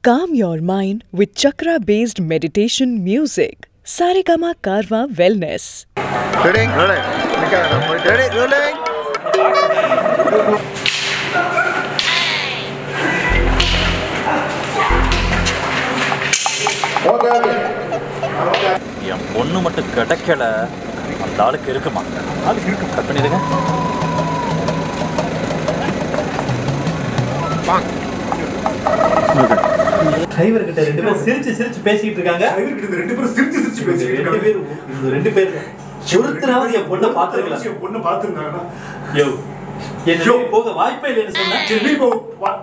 Calm your mind with chakra-based meditation music. Saregama Karva Wellness. Ready? Rolling. Ready? Rolling. என் பொண்ணு மட்டும் கிடைக்கல, அந்த ஆளுக்கு இருக்குமா? ஆளுக்கு இருக்கு. கட் பண்ணிடுங்க. டிரைவர் கிட்ட ரெண்டு பேரும் சிரிச்சு பேசிட்டு இருக்காங்க. டிரைவர் கிட்ட ரெண்டு பேரும் சிரிச்சு பேசிட்டு இருக்காங்க. இந்த ரெண்டு பேர் ஒருத்தராவது என் பொண்ணை பாத்துக்கலாம். என் பொண்ணை பாத்துறாங்கன்னா யோ என்ன போக வாய்ப்பே இல்லைன்னு சொன்னா சரி போ.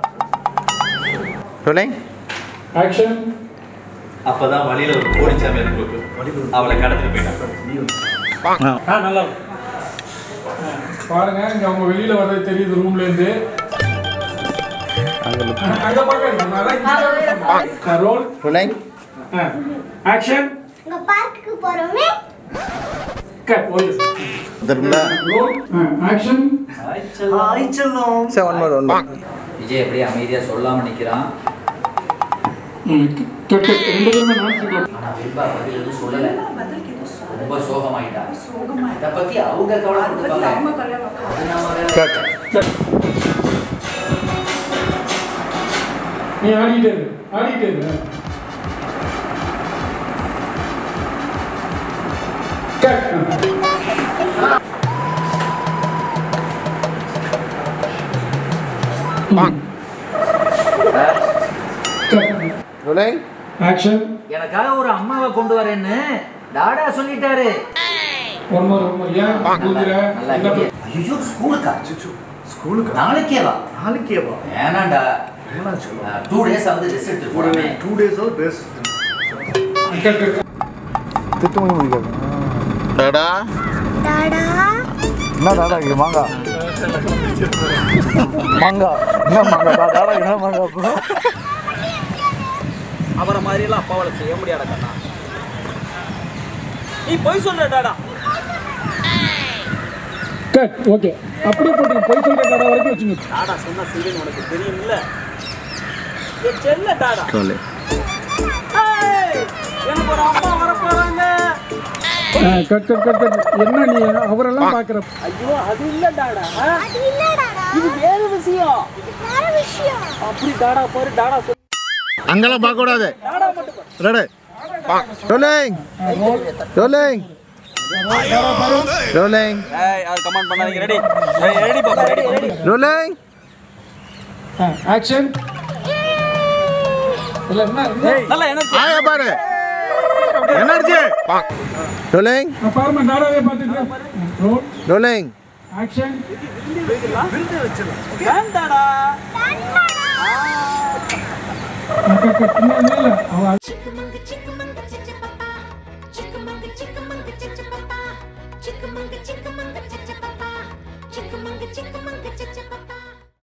Rolling action. அப்பதான் வழியில ஒரு போலீஸ்காரன் இருக்கு. அவளை கடத்திட்டு போயிட்டான். நல்லா பாருங்க, இங்க அவங்க வெளியில வரது தெரியுது ரூம்ல இருந்து. அங்க பாக்க ரோல் ரோலிங் ஆக்ஷன். இங்க பார்க்குக்கு போறோமே. கட் ஓகே தர்மலா ரோல் ஆக்ஷன். ஹாய் செல்லம். சே ஒன் மோர் விஜய் அப்படியே அமைதியா சொல்லாம நிக்கிறான். கட் ரெண்டு பேரும் நான் சொல்றேன். ஆனா விபா பதில் எதுவும் சொல்லல. ரொம்ப சோகமாயிட்டா. இத பத்தி அவங்க கவலைப்படுறாங்க. கட் நீ ஆடிட்டே இரு. Cut rolling action. எனக்காக ஒரு அம்மாவை கொண்டு வரேன்னு டாடா சொல்லிட்டாரு. ஒன் மோர் ஏன் கூதுற? ஐயோ ஸ்கூலுக்கா? ஸ்கூலுக்கு நாளைக்கே வா. வேணாண்டா. 2 days ஆவது ரெஸ்ட் எடுத்து போறமே. 2 days ஆவது ரெஸ்ட். திட்டு முடியாது. டாடா டாடா என்ன டாடா இது மாங்கா என்ன மாங்கா டாடா என்ன மாங்கா அவரை மாதிரி எல்லாம் அப்பாவால செய்ய முடியாத கண்ணா. நீ போய் சொல்ற டாடா. Cut okay. அப்படியே போட்டு போய் சொல்ற டாடா வரைக்கும் வெச்சுங்க. டாடா சொன்னா செய்வேன்னு உனக்கு தெரியும்ல. ஏ செல்ல டாடா. சொல்லு. ஏய் எனக்கு ஒரு அம்மா வர போறாங்க. கட் என்ன நீ அவரெல்லாம் பாக்குற? ஐயோ அது இல்ல டாடா. அது இல்ல டாடா. இது வேற விஷயம். அப்படி டாடா பாரு டாடா சொல்லு. அங்கெல்லாம் பார்க்க கூடாது. டாடா மட்டும் பாரு. ரெடி ரோலிங் ஏய் அது கமெண்ட் பண்ணாதீங்க. ரெடி பாப்பா ரெடி. Rolling action. இல்ல என்ன நல்லா எனர்ஜி ஆயா பாரு எனர்ஜி ரோலிங் பாருங்க டாடாவே பாத்துட்டு ரோலிங் ஆக்ஷன். வேண்டாடா. Chickamanga, chickamanga, chicha papa. Chickamanga, chickamanga, chicha papa. Chickamanga,